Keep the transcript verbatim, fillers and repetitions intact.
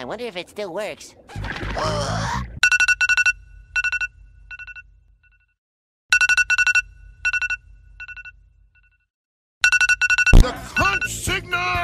wonder if it still works. The hunt signal!